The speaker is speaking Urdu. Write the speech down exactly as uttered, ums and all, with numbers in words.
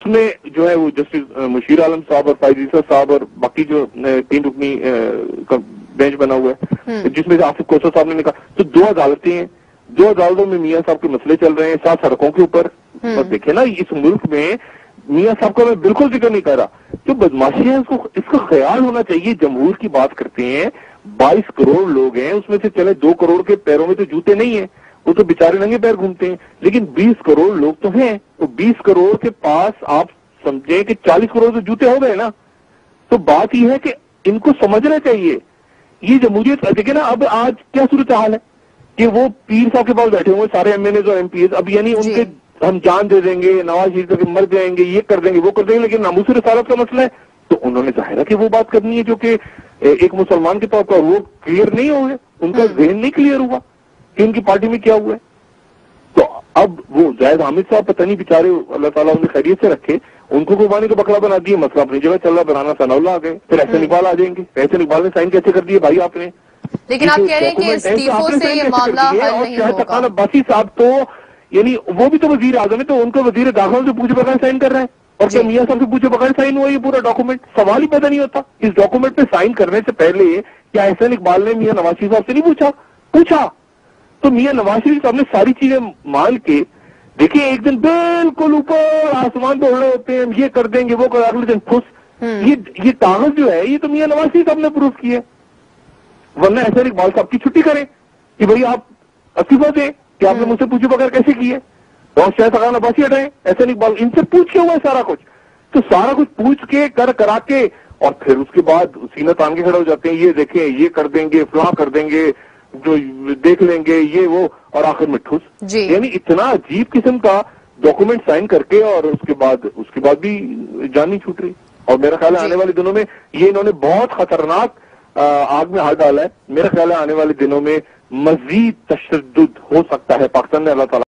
میں جو ہے وہ جسٹس مشیر عالم صاحب اور فائز عیسیٰ صاحب اور باقی جو تین رکنی بینچ بنا ہوا ہے جس میں سے آصف کوثر صاحب نے کہا، تو دو عدالتیں ہیں، دو عدالتوں میں میاں صاحب کے مسئلے چل رہے ہیں سات سڑکوں کے اوپر. اور دیکھیں نا اس ملک میں میاں صاحب کا میں بالکل ذکر نہیں کر رہا، جو بدماشی ہے اس کو اس کا خیال ہونا چاہیے. جمہور کی بات کرتے ہیں، بائیس کروڑ لوگ ہیں، اس میں سے چلے دو کروڑ کے پیروں میں تو جوتے نہیں ہیں، وہ تو بیچارے ننگے پیر گھومتے ہیں، لیکن بیس کروڑ لوگ تو ہیں. تو بیس کروڑ کے پاس آپ سمجھیں کہ چالیس کروڑ تو جوتے ہو گئے نا. تو بات یہ ہے کہ ان کو سمجھنا چاہیے یہ جمہوریت. دیکھیں نا اب آج کیا صورتحال ہے کہ وہ پیر صاحب کے پاس بیٹھے ہوئے سارے ایم این ایز اور ایم پی ایز، اب یعنی ان کے ہم جان دے دیں گے، نواز شریف کے مر جائیں گے، یہ کر دیں گے وہ کر دیں گے، لیکن ناموس رسالت کا مسئلہ ہے تو انہوں نے ظاہر ہے کہ وہ بات کرنی ہے جو کہ ایک مسلمان کے طور پر وہ کلیئر نہیں ہو گئے، ان کا ذہن نہیں کلیئر ہوا کہ ان کی پارٹی میں کیا ہوا ہے. تو اب وہ زاہد حامد صاحب پتہ نہیں بیچارے اللہ تعالیٰ انہیں خیریت سے رکھے، ان کو قربانی کا بکرا بنا دیے، مسئلہ اپنی جگہ چل رہا، بنانا ثناء اللہ آ گئے، پھر احسن اقبال آ جائیں گے. احسن اقبال نے سائن کیسے کر دیے بھائی آپ نے؟ لیکن آپ کہہ رہے ہیں کہ استعفوں سے یہ معاملہ حل نہیں ہوگا. شاہد عباسی صاحب تو یعنی وہ بھی تو وزیر اعظم ہے، تو ان کو وزیر داخلہ سے پوچھے بغیر سائن کر رہے ہیں، اور کیا میاں صاحب سے پوچھے بغیر سائن ہوا یہ پورا ڈاکومنٹ؟ سوال ہی پیدا نہیں ہوتا. اس ڈاکومنٹ پہ سائن کرنے سے پہلے کیا احسن اقبال نے میاں نواز شریف صاحب سے نہیں پوچھا؟ پوچھا. تو میاں نواز شریف صاحب نے ساری چیزیں مان کے دیکھیں، ایک دن بالکل اوپر آسمان پہ اڑ رہے ہوتے ہیں، یہ کر دیں گے وہ کر، اگلے دن پھس. یہ یہ کاغذ جو ہے یہ تو میاں نواز شریف صاحب نے پروف کیا ہے. ورنہ احسن اقبال صاحب کی چھٹی کریں کہ بھائی آپ استعفا دیں کہ آپ نے مجھ سے پوچھے بغیر کیسے کیے، اور شاید سغان عباسی ہٹائیں، احسن اقبال ان سے پوچھے ہوا ہے سارا کچھ. تو سارا کچھ پوچھ کے کر کرا کے اور پھر اس کے بعد سینہ تان کے کھڑے ہو جاتے ہیں، یہ دیکھیں یہ کر دیں گے، فلاں کر دیں گے، جو دیکھ لیں گے یہ وہ، اور آخر میں ٹھوس. یعنی اتنا عجیب قسم کا ڈاکومنٹ سائن کر کے اور اس کے بعد اس کے بعد بھی جان نہیں چھوٹ رہی. اور میرا خیال ہے آنے والے دنوں میں یہ انہوں نے بہت خطرناک آگ میں ہاتھ ڈالا ہے. میرا خیال ہے آنے والے دنوں میں مزید تشدد ہو سکتا ہے پاکستان میں. اللہ تعالیٰ